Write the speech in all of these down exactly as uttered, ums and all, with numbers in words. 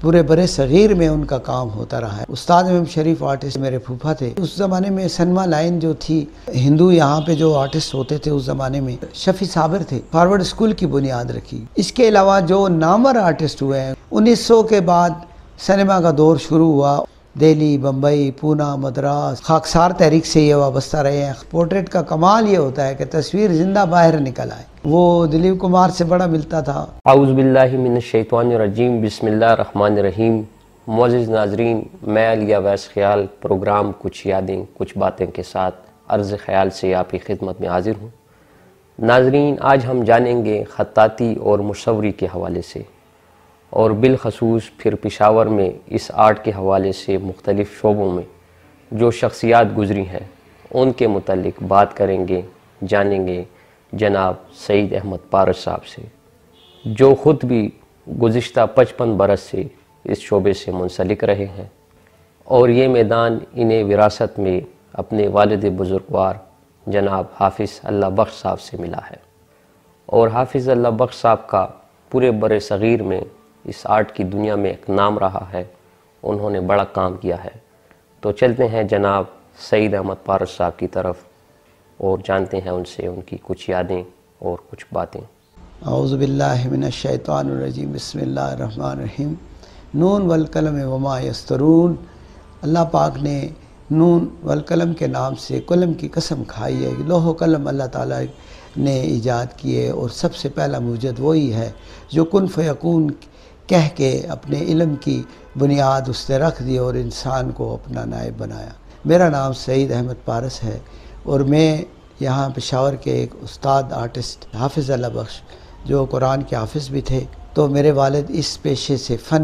پورے برے صغیر میں ان کا کام ہوتا رہا ہے۔ استاد ایم ایم شریف آرٹسٹ میرے پھوپھا تھے۔ اس زمانے میں سنیما لائن جو تھی، ہندو یہاں پہ جو آرٹسٹ ہوتے تھے اس زمانے میں شفیع صابر تھے، فارورڈ اسکول کی بنیاد رکھی۔ اس کے علاوہ جو نامور آرٹسٹ ہوئے ہیں، انیس سو کے بعد سنیما کا دور شروع ہوا۔ دہلی، بمبئی، پونا، مدراس، خاکسار تحریک سے یہ وابستہ رہے ہیں۔ پورٹریٹ کا کمال یہ ہوتا ہے کہ تصویر زندہ باہر نکل آئے۔ وہ دلیپ کمار سے بڑا ملتا تھا۔ اعوذ باللہ من الشیطان الرجیم، بسم اللہ الرحمن الرحیم۔ معزز ناظرین، میں علی اویس خیال پروگرام کچھ یادیں کچھ باتیں کے ساتھ عرض خیال سے آپ کی خدمت میں حاضر ہوں۔ ناظرین، آج ہم جانیں گے خطاطی اور مصوری کے حوالے سے، اور بالخصوص پھر پشاور میں اس آرٹ کے حوالے سے مختلف شعبوں میں جو شخصیات گزری ہیں ان کے متعلق بات کریں گے، جانیں گے جناب سعید احمد پارس صاحب سے، جو خود بھی گزشتہ پچپن برس سے اس شعبے سے منسلک رہے ہیں، اور یہ میدان انہیں وراثت میں اپنے والد بزرگوار جناب حافظ اللہ بخش صاحب سے ملا ہے، اور حافظ اللہ بخش صاحب کا پورے بر صغیر میں اس آرٹ کی دنیا میں ایک نام رہا ہے، انہوں نے بڑا کام کیا ہے۔ تو چلتے ہیں جناب سعید احمد پارس صاحب کی طرف اور جانتے ہیں ان سے ان کی کچھ یادیں اور کچھ باتیں۔ اعوذ باللہ من الشیطان الرجیم، بسم اللہ الرحمن الرحیم۔ نون والقلم وما یسطرون، اللہ پاک نے نون والقلم کے نام سے قلم کی قسم کھائی ہے۔ لوح و قلم اللہ تعالیٰ نے ایجاد کیے، اور سب سے پہلا موجد وہی ہے جو کن فیکون کہہ کے اپنے علم کی بنیاد اس نے رکھ دی اور انسان کو اپنا نائب بنایا۔ میرا نام سعید احمد پارس ہے، اور میں یہاں پشاور کے ایک استاد آرٹسٹ حافظ اللہ بخش جو قرآن کے حافظ بھی تھے، تو میرے والد اس پیشے سے فن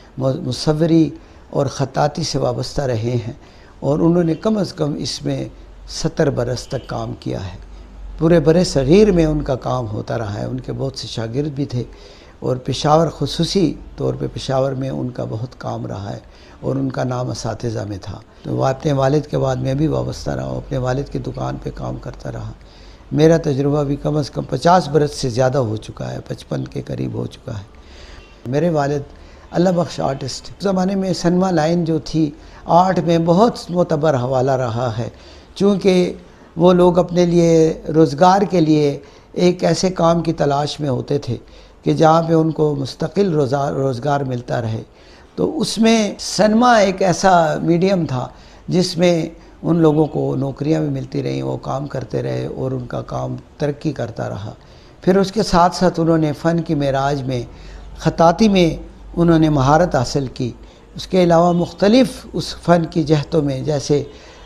مصوری اور خطاطی سے وابستہ رہے ہیں، اور انہوں نے کم از کم اس میں ستر برس تک کام کیا ہے۔ پورے برے صغیر میں ان کا کام ہوتا رہا ہے۔ ان کے بہت سے شاگرد بھی تھے، اور پشاور خصوصی طور پہ پشاور میں ان کا بہت کام رہا ہے، اور ان کا نام اساتذہ میں تھا۔ تو وہ اپنے والد کے بعد میں بھی وابستہ رہا ہوں، اپنے والد کی دکان پہ کام کرتا رہا۔ میرا تجربہ بھی کم از کم پچاس برس سے زیادہ ہو چکا ہے، پچپن کے قریب ہو چکا ہے۔ میرے والد اللہ بخش آرٹسٹ اس زمانے میں سنیما لائن جو تھی آرٹ میں بہت معتبر حوالہ رہا ہے، چونکہ وہ لوگ اپنے لیے روزگار کے لیے ایک ایسے کام کی تلاش میں ہوتے تھے کہ جہاں پہ ان کو مستقل روزگار ملتا رہے۔ تو اس میں سنیما ایک ایسا میڈیم تھا جس میں ان لوگوں کو نوکریاں بھی ملتی رہیں، وہ کام کرتے رہے اور ان کا کام ترقی کرتا رہا۔ پھر اس کے ساتھ ساتھ انہوں نے فن کی معراج میں خطاطی میں انہوں نے مہارت حاصل کی۔ اس کے علاوہ مختلف اس فن کی جہتوں میں، جیسے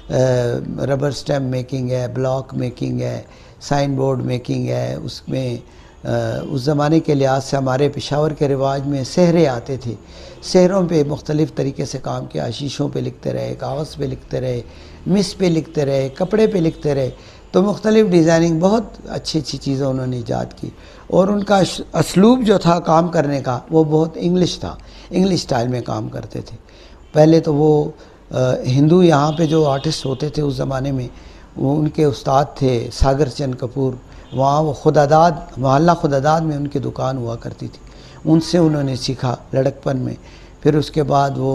ربر سٹیمپ میکنگ ہے، بلاک میکنگ ہے، سائن بورڈ میکنگ ہے، اس میں اس زمانے کے لحاظ سے ہمارے پشاور کے رواج میں سہرے آتے تھے، سہروں پہ مختلف طریقے سے کام کیا، شیشوں پہ لکھتے رہے، کاغذ پہ لکھتے رہے، مس پہ لکھتے رہے، کپڑے پہ لکھتے رہے۔ تو مختلف ڈیزائننگ بہت اچھی اچھی چیزیں انہوں نے ایجاد کی، اور ان کا اسلوب جو تھا کام کرنے کا وہ بہت انگلش تھا، انگلش سٹائل میں کام کرتے تھے۔ پہلے تو وہ ہندو یہاں پہ جو آرٹسٹ ہوتے تھے اس زمانے میں، وہ ان کے استاد تھے ساگر چند کپور، وہاں وہ خداداد محلہ خداداد میں ان کی دکان ہوا کرتی تھی، ان سے انہوں نے سیکھا لڑکپن میں۔ پھر اس کے بعد وہ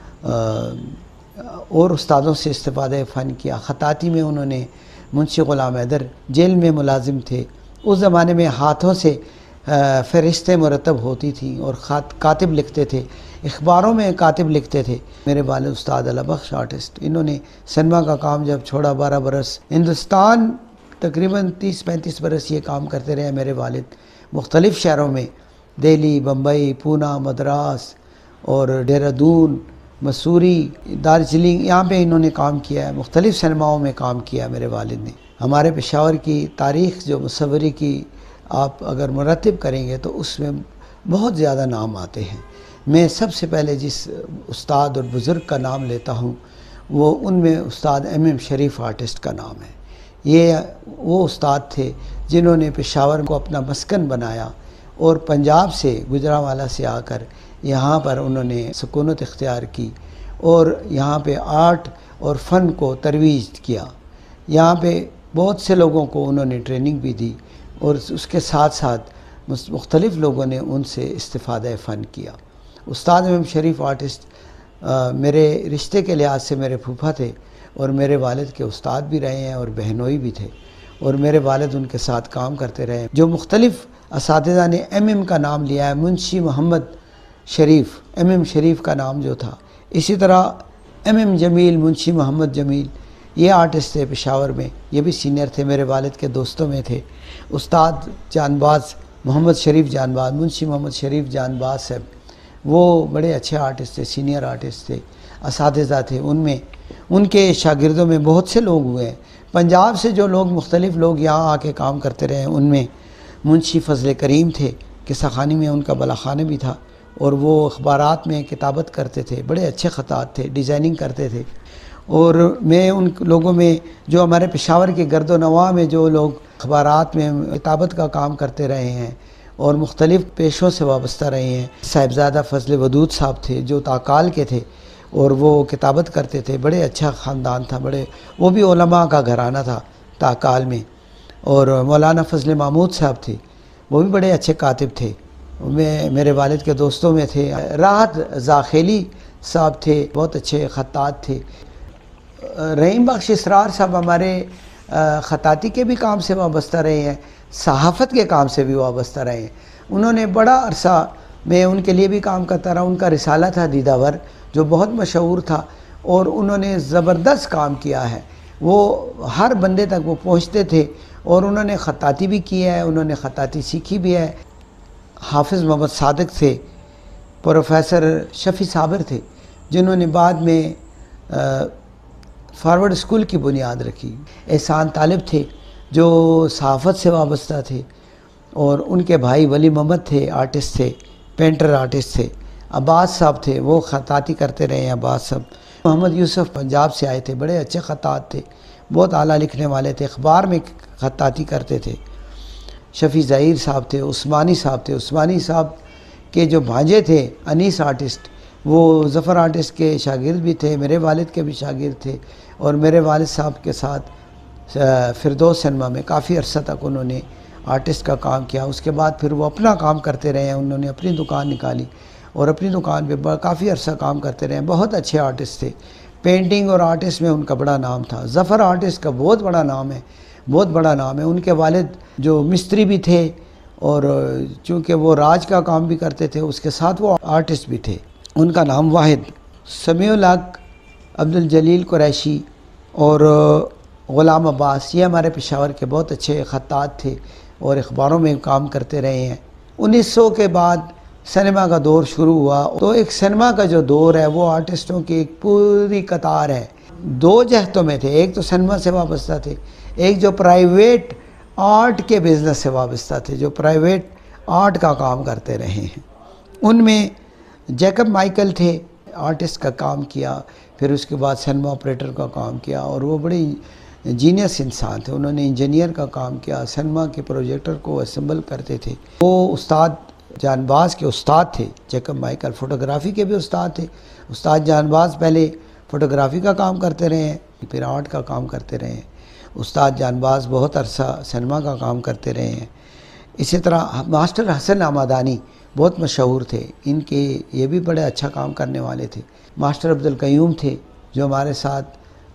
اور استادوں سے استفادہ فن کیا۔ خطاطی میں انہوں نے منشی غلام حیدر جیل میں ملازم تھے، اس زمانے میں ہاتھوں سے فہرستیں مرتب ہوتی تھیں اور خط کاتب لکھتے تھے، اخباروں میں کاتب لکھتے تھے۔ میرے والد استاد اللہ بخش آرٹسٹ، انہوں نے سنیما کا کام جب چھوڑا، بارہ برس ہندوستان تقریباً تیس پینتیس برس یہ کام کرتے رہے میرے والد، مختلف شہروں میں، دہلی، بمبئی، پونا، مدراس اور دہرادون، مسوری، دارجلنگ، یہاں پہ انہوں نے کام کیا ہے، مختلف سنیماؤں میں کام کیا ہے میرے والد نے۔ ہمارے پشاور کی تاریخ جو مصوری کی آپ اگر مرتب کریں گے تو اس میں بہت زیادہ نام آتے ہیں۔ میں سب سے پہلے جس استاد اور بزرگ کا نام لیتا ہوں وہ ان میں استاد ایم ایم شریف آرٹسٹ کا نام ہے۔ یہ وہ استاد تھے جنہوں نے پشاور کو اپنا مسکن بنایا، اور پنجاب سے گجرانوالہ سے آ کر یہاں پر انہوں نے سکونت اختیار کی، اور یہاں پہ آرٹ اور فن کو ترویج کیا۔ یہاں پہ بہت سے لوگوں کو انہوں نے ٹریننگ بھی دی، اور اس کے ساتھ ساتھ مختلف لوگوں نے ان سے استفادہ فن کیا۔ استاد ایم ایم شریف آرٹسٹ میرے رشتے کے لحاظ سے میرے پھوپھا تھے اور میرے والد کے استاد بھی رہے ہیں اور بہنوئی بھی تھے، اور میرے والد ان کے ساتھ کام کرتے رہے. جو مختلف اساتذہ نے ایم ایم کا نام لیا ہے، منشی محمد شریف، ایم ایم شریف کا نام جو تھا، اسی طرح ایم ایم جمیل، منشی محمد جمیل، یہ آرٹسٹ تھے پشاور میں، یہ بھی سینئر تھے، میرے والد کے دوستوں میں تھے. استاد جان باز محمد شریف جان باز، منشی محمد شریف جان باز صاحب، وہ بڑے اچھے آرٹسٹ تھے، سینئر آرٹسٹ تھے، اساتذہ تھے. ان میں ان کے شاگردوں میں بہت سے لوگ ہوئے ہیں. پنجاب سے جو لوگ مختلف لوگ یہاں آ کے کام کرتے رہے ہیں، ان میں منشی فضل کریم تھے، قصہ خانی میں ان کا بلاخانہ بھی تھا، اور وہ اخبارات میں کتابت کرتے تھے، بڑے اچھے خطاط تھے، ڈیزائننگ کرتے تھے. اور میں ان لوگوں میں جو ہمارے پشاور کے گرد و نواح میں جو لوگ اخبارات میں کتابت کا کام کرتے رہے ہیں اور مختلف پیشوں سے وابستہ رہے ہیں، صاحبزادہ فضل ودود صاحب تھے جو تاکال کے تھے اور وہ کتابت کرتے تھے، بڑے اچھا خاندان تھا، بڑے وہ بھی علماء کا گھرانہ تھا تاکال میں. اور مولانا فضل محمود صاحب تھے، وہ بھی بڑے اچھے کاتب تھے، میں میرے والد کے دوستوں میں تھے. راحت زاخیلی صاحب تھے، بہت اچھے خطاط تھے. رحیم بخش اسرار صاحب ہمارے خطاطی کے بھی کام سے وابستہ رہے ہیں، صحافت کے کام سے بھی وابستہ رہے ہیں. انہوں نے بڑا عرصہ میں ان کے لیے بھی کام کرتا رہا. ان کا رسالہ تھا دیداور جو بہت مشہور تھا، اور انہوں نے زبردست کام کیا ہے. وہ ہر بندے تک وہ پہنچتے تھے، اور انہوں نے خطاطی بھی کی ہے، انہوں نے خطاطی سیکھی بھی ہے. حافظ محمد صادق تھے، پروفیسر شفیع صابر تھے جنہوں نے بعد میں فارورڈ اسکول کی بنیاد رکھی. احسان طالب تھے جو صحافت سے وابستہ تھے، اور ان کے بھائی ولی محمد تھے، آرٹسٹ تھے، پینٹر آرٹسٹ تھے. عباس صاحب تھے، وہ خطاطی کرتے رہے ہیں عباس صاحب. محمد یوسف پنجاب سے آئے تھے، بڑے اچھے خطاط تھے، بہت اعلیٰ لکھنے والے تھے، اخبار میں خطاطی کرتے تھے. شفیع ظہیر صاحب تھے، عثمانی صاحب تھے. عثمانی صاحب کے جو بھانجے تھے انیس آرٹسٹ، وہ ظفر آرٹسٹ کے شاگرد بھی تھے، میرے والد کے بھی شاگرد تھے، اور میرے والد صاحب کے ساتھ فردوس سینما میں کافی عرصہ تک انہوں نے آرٹسٹ کا کام کیا. اس کے بعد پھر وہ اپنا کام کرتے رہے ہیں، انہوں نے اپنی دکان نکالی اور اپنی دکان پہ کافی عرصہ کام کرتے رہے ہیں. بہت اچھے آرٹسٹ تھے. پینٹنگ اور آرٹسٹ میں ان کا بڑا نام تھا. ظفر آرٹسٹ کا بہت بڑا نام ہے، بہت بڑا نام ہے. ان کے والد جو مستری بھی تھے، اور چونکہ وہ راج کا کام بھی کرتے تھے، اس کے ساتھ وہ آرٹسٹ بھی تھے. ان کا نام واحد. سمیع الحق، عبد الجلیل قریشی اور غلام عباس، یہ ہمارے پشاور کے بہت اچھے خطاط تھے اور اخباروں میں کام کرتے رہے ہیں. انیس سو کے بعد سینما کا دور شروع ہوا، تو ایک سینما کا جو دور ہے وہ آرٹسٹوں کی ایک پوری قطار ہے. دو جہتوں میں تھے، ایک تو سینما سے وابستہ تھے، ایک جو پرائیویٹ آرٹ کے بزنس سے وابستہ تھے، جو پرائیویٹ آرٹ کا کام کرتے رہے ہیں. ان میں جیکب مائیکل تھے، آرٹسٹ کا کام کیا، پھر اس کے بعد سینما آپریٹر کا کام کیا، اور وہ بڑی جینیس انسان تھے. انہوں نے انجینئر کا کام کیا، سینما کے پروجیکٹر کو اسمبل کرتے تھے. وہ استاد جان باز کے استاد تھے. جیکب مائیکل فوٹوگرافی کے بھی استاد تھے. استاد جان باز پہلے فوٹوگرافی کا کام کرتے رہے ہیں، پھر آرٹ کا کام کرتے رہے ہیں. استاد جان باز بہت عرصہ سینما کا کام کرتے رہے ہیں. اسی طرح ماسٹر حسن آمدانی بہت مشہور تھے، ان کے یہ بھی بڑے اچھا کام کرنے والے تھے. ماسٹر عبدالقیوم تھے جو ہمارے ساتھ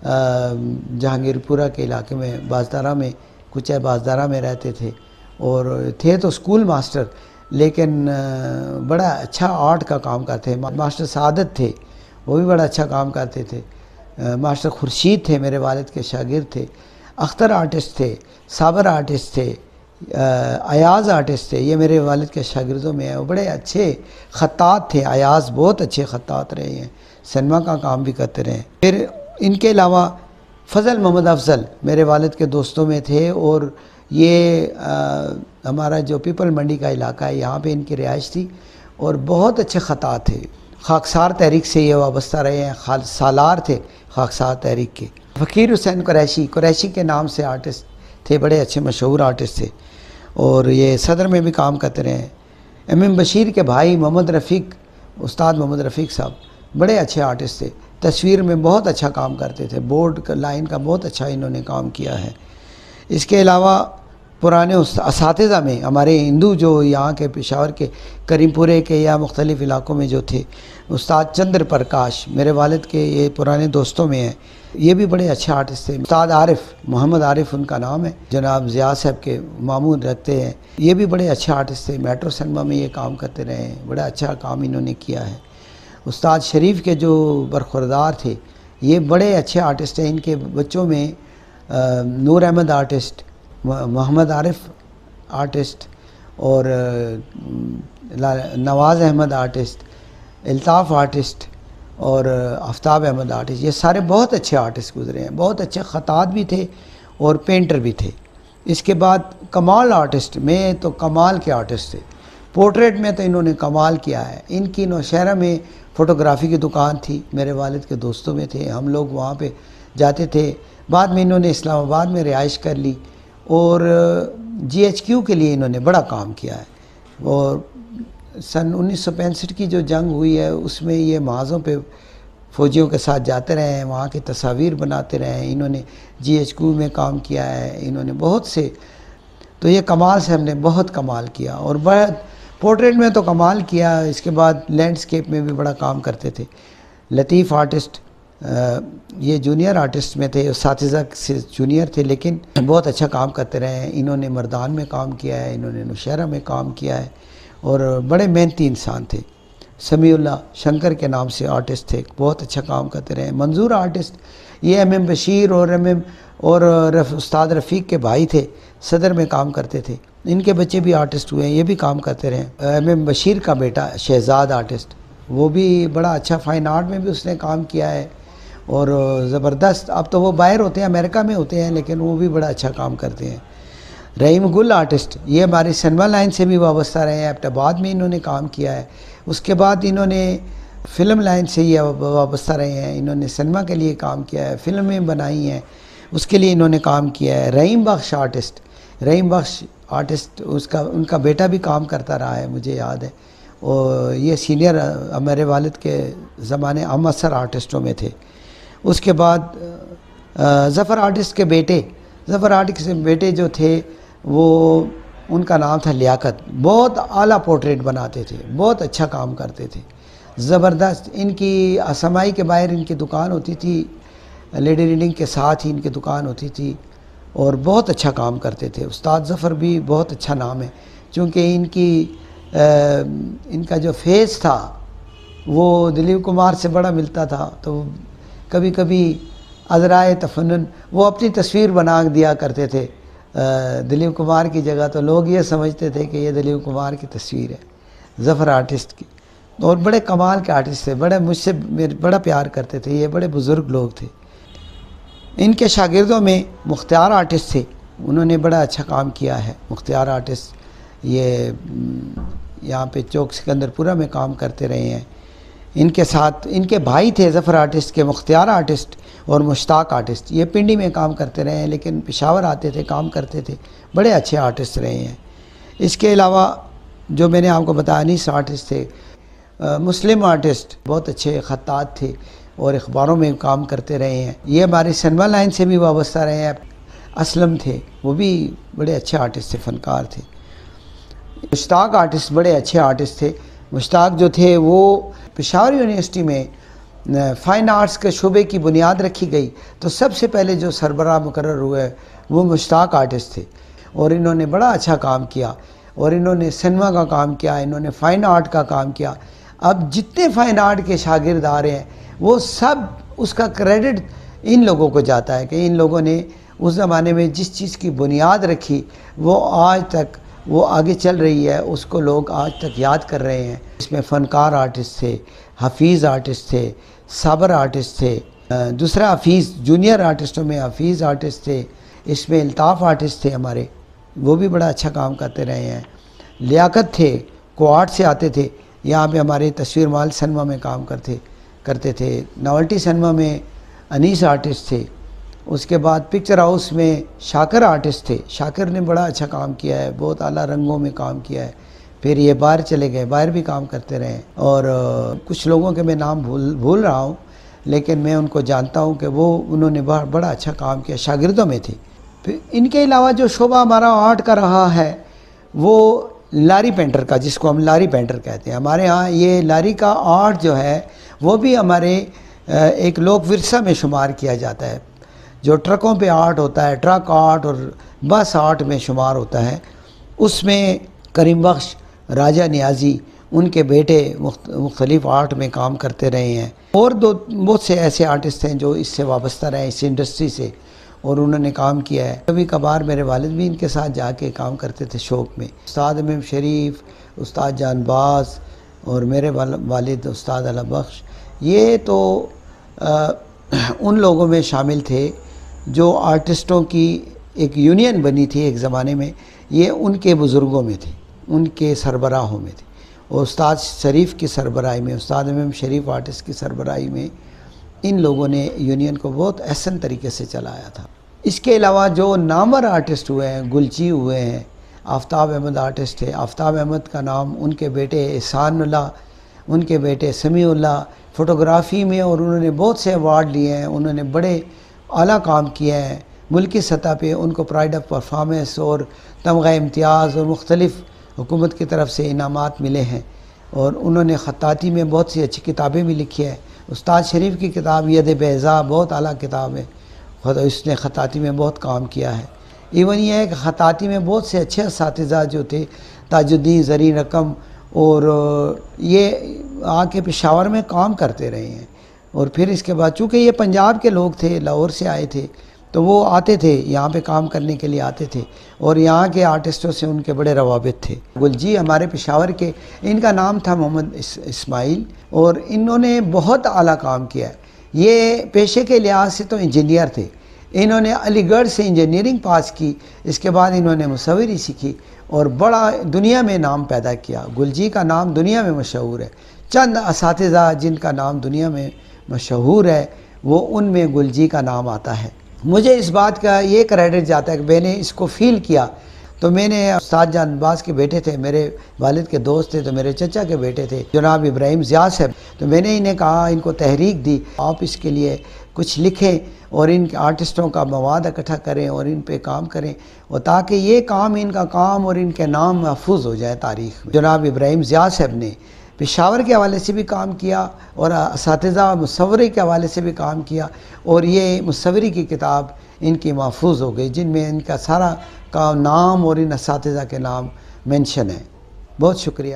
جہانگیر پورہ کے علاقے میں بازدارہ میں کچھ بازدارہ میں رہتے تھے، اور تھے تو اسکول ماسٹر، لیکن بڑا اچھا آرٹ کا کام کرتے. ماسٹر سعادت تھے، وہ بھی بڑا اچھا کام کرتے تھے. ماسٹر خورشید تھے، میرے والد کے شاگرد تھے. اختر آرٹسٹ تھے، صابر آرٹسٹ تھے، ایاز آرٹسٹ تھے، یہ میرے والد کے شاگردوں میں ہیں. وہ بڑے اچھے خطاط تھے. ایاز بہت اچھے خطاط رہے ہیں، سینما کا کام بھی کرتے رہے ہیں. پھر ان کے علاوہ فضل محمد افضل میرے والد کے دوستوں میں تھے، اور یہ ہمارا جو پیپل منڈی کا علاقہ ہے یہاں پہ ان کی رہائش تھی، اور بہت اچھے خطاط تھے. خاکسار تحریک سے یہ وابستہ رہے ہیں، سالار تھے خاکسار تحریک کے. فقیر حسین قریشی، قریشی کے نام سے آرٹسٹ تھے، بڑے اچھے مشہور آرٹسٹ تھے، اور یہ صدر میں بھی کام کرتے رہے ہیں. ایم ایم بشیر کے بھائی محمد رفیق، استاد محمد رفیق صاحب بڑے اچھے آرٹسٹ تھے. تصویر میں بہت اچھا کام کرتے تھے، بورڈ لائن کا بہت اچھا انہوں نے کام کیا ہے. اس کے علاوہ پرانے اساتذہ میں ہمارے ہندو جو یہاں کے پشاور کے کریم پورے کے یا مختلف علاقوں میں جو تھے، استاد چندر پرکاش میرے والد کے یہ پرانے دوستوں میں ہیں، یہ بھی بڑے اچھے آرٹسٹ تھے۔ استاد عارف، محمد عارف ان کا نام ہے، جناب ضیاء صاحب کے مامون رکھتے ہیں، یہ بھی بڑے اچھے آرٹسٹ تھے، میٹرو سنیما میں یہ کام کرتے رہے ہیں، بڑا اچھا کام انہوں نے کیا ہے۔ استاد شریف کے جو برخوردار تھے، یہ بڑے اچھے آرٹسٹ ہیں۔ ان کے بچوں میں نور احمد آرٹسٹ، محمد عارف آرٹسٹ، اور نواز احمد آرٹسٹ، الطاف آرٹسٹ، اور آفتاب احمد آرٹسٹ، یہ سارے بہت اچھے آرٹسٹ گزرے ہیں، بہت اچھے خطاط بھی تھے اور پینٹر بھی تھے۔ اس کے بعد کمال آرٹسٹ میں تو کمال کے آرٹسٹ تھے، پورٹریٹ میں تو انہوں نے کمال کیا ہے۔ ان کی نوشہرہ میں فوٹوگرافی کی دکان تھی، میرے والد کے دوستوں میں تھے، ہم لوگ وہاں پہ جاتے تھے۔ بعد میں انہوں نے اسلام آباد میں رہائش کر لی اور جی ایچ کیو کے لیے انہوں نے بڑا کام کیا ہے۔ اور سن انیس سو پینسٹھ کی جو جنگ ہوئی ہے اس میں یہ محاذوں پہ فوجیوں کے ساتھ جاتے رہے ہیں، وہاں کی تصاویر بناتے رہے ہیں، انہوں نے جی ایچ کیو میں کام کیا ہے، انہوں نے بہت سے، تو یہ کمال صاحب نے بہت کمال کیا، اور بہت پورٹریٹ میں تو کمال کیا۔ اس کے بعد لینڈسکیپ میں بھی بڑا کام کرتے تھے۔ لطیف آرٹسٹ، یہ جونیئر آرٹسٹ میں تھے، اساتذہ سے جونیئر تھے، لیکن بہت اچھا کام کرتے رہے ہیں۔ انہوں نے مردان میں کام کیا ہے، انہوں نے نوشہرہ میں کام کیا ہے، اور بڑے محنتی انسان تھے۔ سمیع اللہ شنکر کے نام سے آرٹسٹ تھے، بہت اچھا کام کرتے رہے ہیں۔ منظور آرٹسٹ، یہ ایم ایم بشیر اور ایم ایم اور استاد رفیق کے بھائی تھے، صدر میں کام کرتے تھے۔ ان کے بچے بھی آرٹسٹ ہوئے ہیں، یہ بھی کام کرتے رہے۔ ایم ایم بشیر کا بیٹا شہزاد آرٹسٹ، وہ بھی بڑا اچھا فائن آرٹ میں بھی اس نے کام کیا ہے، اور زبردست۔ اب تو وہ باہر ہوتے ہیں، امریکہ میں ہوتے ہیں، لیکن وہ بھی بڑا اچھا کام کرتے ہیں۔ رحیم گل آرٹسٹ، یہ ہماری سنیما لائن سے بھی وابستہ رہے ہیں، ایبٹ آباد میں انہوں نے کام کیا ہے۔ اس کے بعد انہوں نے فلم لائن سے یہ وابستہ رہے ہیں، انہوں نے سنیما کے لیے کام کیا ہے، فلمیں بنائی ہیں، اس کے لیے انہوں نے کام کیا ہے۔ رحیم بخش آرٹسٹ، رحیم بخش آرٹسٹ اس کا ان کا بیٹا بھی کام کرتا رہا ہے، مجھے یاد ہے، اور یہ سینئر میرے والد کے زمانے ہم اثر آرٹسٹوں میں تھے۔ اس کے بعد ظفر آرٹسٹ کے بیٹے، ظفر آرٹسٹ کے بیٹے جو تھے وہ ان کا نام تھا لیاقت، بہت اعلیٰ پورٹریٹ بناتے تھے، بہت اچھا کام کرتے تھے، زبردست۔ ان کی اسمائی کے باہر ان کی دکان ہوتی تھی، لیڈی ریڈنگ کے ساتھ ہی ان کی دکان ہوتی تھی، اور بہت اچھا کام کرتے تھے۔ استاد ظفر بھی بہت اچھا نام ہے، چونکہ ان کی ان کا جو فیس تھا وہ دلیپ کمار سے بڑا ملتا تھا، تو کبھی کبھی عذرائے تفنن وہ اپنی تصویر بنا دیا کرتے تھے دلیپ کمار کی جگہ، تو لوگ یہ سمجھتے تھے کہ یہ دلیپ کمار کی تصویر ہے، ظفر آرٹسٹ کی۔ اور بڑے کمال کے آرٹسٹ تھے، بڑے مجھ سے بڑا پیار کرتے تھے، یہ بڑے بزرگ لوگ تھے۔ ان کے شاگردوں میں مختار آرٹسٹ تھے، انہوں نے بڑا اچھا کام کیا ہے۔ مختار آرٹسٹ یہ یہاں پہ چوک سکندر پورہ میں کام کرتے رہے ہیں۔ ان کے ساتھ ان کے بھائی تھے ظفر آرٹسٹ کے، مختار آرٹسٹ اور مشتاق آرٹسٹ، یہ پنڈی میں کام کرتے رہے ہیں، لیکن پشاور آتے تھے، کام کرتے تھے، بڑے اچھے آرٹسٹ رہے ہیں۔ اس کے علاوہ جو میں نے آپ کو بتایا انیس آرٹسٹ تھے۔ مسلم آرٹسٹ بہت اچھے خطاط تھے اور اخباروں میں کام کرتے رہے ہیں، یہ ہماری سنیما لائن سے بھی وابستہ رہے ہیں۔ اسلم تھے، وہ بھی بڑے اچھے آرٹسٹ تھے، فنکار تھے۔ مشتاق آرٹسٹ بڑے اچھے آرٹسٹ تھے۔ مشتاق جو تھے وہ پشاور یونیورسٹی میں فائن آرٹس کے شعبے کی بنیاد رکھی گئی تو سب سے پہلے جو سربراہ مقرر ہوئے وہ مشتاق آرٹسٹ تھے، اور انہوں نے بڑا اچھا کام کیا، اور انہوں نے سنیما کا کام کیا، انہوں نے فائن آرٹ کا کام کیا۔ اب جتنے فائن آرٹ کے شاگرد آ رہے ہیں وہ سب اس کا کریڈٹ ان لوگوں کو جاتا ہے کہ ان لوگوں نے اس زمانے میں جس چیز کی بنیاد رکھی وہ آج تک وہ آگے چل رہی ہے، اس کو لوگ آج تک یاد کر رہے ہیں۔ اس میں فنکار آرٹسٹ تھے، حفیظ آرٹسٹ تھے، صابر آرٹسٹ تھے، دوسرا حفیظ جونیئر آرٹسٹوں میں حفیظ آرٹسٹ تھے، اس میں الطاف آرٹسٹ تھے ہمارے، وہ بھی بڑا اچھا کام کرتے رہے ہیں۔ لیاقت تھے، کوارٹ سے آتے تھے، یہاں پہ ہمارے تصویر مال سنیما میں کام کرتے کرتے تھے۔ ناولٹی سنیما میں انیس آرٹسٹ تھے۔ اس کے بعد پکچر ہاؤس میں شاکر آرٹسٹ تھے، شاکر نے بڑا اچھا کام کیا ہے، بہت اعلیٰ رنگوں میں کام کیا ہے۔ پھر یہ باہر چلے گئے، باہر بھی کام کرتے رہے، اور کچھ لوگوں کے میں نام بھول بھول رہا ہوں، لیکن میں ان کو جانتا ہوں کہ وہ انہوں نے بڑا اچھا کام کیا، شاگردوں میں تھے۔ پھر ان کے علاوہ جو شعبہ ہمارا آرٹ کا رہا ہے وہ لاری پینٹر کا، جس کو ہم لاری پینٹر کہتے ہیں. ہمارے ہاں یہ لاری کا آرٹ جو ہے وہ بھی ہمارے ایک لوک ورثہ میں شمار کیا جاتا ہے. جو ٹرکوں پہ آرٹ ہوتا ہے، ٹرک آرٹ اور بس آرٹ میں شمار ہوتا ہے، اس میں کریم بخش، راجہ نیازی، ان کے بیٹے مختلف آرٹ میں کام کرتے رہے ہیں. اور دو بہت سے ایسے آرٹسٹ ہیں جو اس سے وابستہ رہے، اس انڈسٹری سے، اور انہوں نے کام کیا ہے. کبھی کبھار میرے والد بھی ان کے ساتھ جا کے کام کرتے تھے شوق میں. استاد امام شریف، استاد جان باز اور میرے والد استاد علی بخش، یہ تو ان لوگوں میں شامل تھے جو آرٹسٹوں کی ایک یونین بنی تھی ایک زمانے میں. یہ ان کے بزرگوں میں تھے، ان کے سربراہوں میں تھے. اور استاد شریف کی سربراہی میں، استاد امام شریف آرٹسٹ کی سربراہی میں ان لوگوں نے یونین کو بہت احسن طریقے سے چلایا تھا. اس کے علاوہ جو نامور آرٹسٹ ہوئے ہیں، گلچی ہوئے ہیں، آفتاب احمد آرٹسٹ ہے. آفتاب احمد کا نام ان کے بیٹے احسان اللہ، ان کے بیٹے سمیع اللہ فوٹوگرافی میں، اور انہوں نے بہت سے ایوارڈ لیے ہیں. انہوں نے بڑے اعلیٰ کام کیے ہیں ملکی سطح پہ. ان کو پرائڈ آف پرفارمنس اور تمغہ امتیاز اور مختلف حکومت کی طرف سے انعامات ملے ہیں. اور انہوں نے خطاطی میں بہت سی اچھی کتابیں بھی لکھی ہیں. استاد شریف کی کتاب ید بیضاء بہت اعلیٰ کتاب ہے، اس نے خطاطی میں بہت کام کیا ہے. ایون یہ ہے کہ خطاطی میں بہت سے اچھے اساتذہ جو تھے، تاج الدین زرین رقم، اور یہ آ کے پشاور میں کام کرتے رہے ہیں. اور پھر اس کے بعد چونکہ یہ پنجاب کے لوگ تھے، لاہور سے آئے تھے، تو وہ آتے تھے یہاں پہ کام کرنے کے لیے آتے تھے، اور یہاں کے آرٹسٹوں سے ان کے بڑے روابط تھے. گلجی ہمارے پشاور کے، ان کا نام تھا محمد اسماعیل، اور انہوں نے بہت اعلیٰ کام کیا ہے. یہ پیشے کے لحاظ سے تو انجینئر تھے. انہوں نے علی گڑھ سے انجینئرنگ پاس کی، اس کے بعد انہوں نے مصوری سیکھی اور بڑا دنیا میں نام پیدا کیا. گلجی کا نام دنیا میں مشہور ہے. چند اساتذہ جن کا نام دنیا میں مشہور ہے، وہ ان میں گلجی کا نام آتا ہے. مجھے اس بات کا یہ کریڈٹ جاتا ہے کہ میں نے اس کو فیل کیا. تو میں نے استاد جان باز کے بیٹے تھے، میرے والد کے دوست تھے، تو میرے چچا کے بیٹے تھے جناب ابراہیم ضیاء صاحب. تو میں نے انہیں کہا، ان کو تحریک دی، آپ اس کے لیے کچھ لکھیں اور ان کے آرٹسٹوں کا مواد اکٹھا کریں اور ان پہ کام کریں، اور تاکہ یہ کام، ان کا کام اور ان کے نام محفوظ ہو جائے تاریخ میں. جناب ابراہیم ضیاء صاحب نے پشاور کے حوالے سے بھی کام کیا اور اساتذہ مصوری کے حوالے سے بھی کام کیا، اور یہ مصوری کی کتاب ان کی محفوظ ہو گئی، جن میں ان کا سارا کا نام اور ان اساتذہ کے نام مینشن ہے. بہت شکریہ.